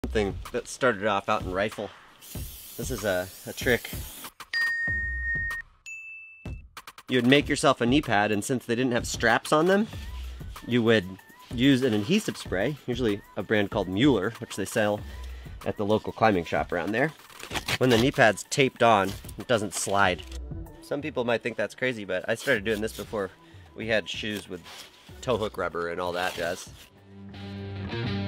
Something that started off out in rifle. This is a trick. You would make yourself a knee pad, and since they didn't have straps on them, you would use an adhesive spray, usually a brand called Mueller, which they sell at the local climbing shop around there. When the knee pad's taped on, it doesn't slide. Some people might think that's crazy, but I started doing this before we had shoes with toe hook rubber and all that jazz.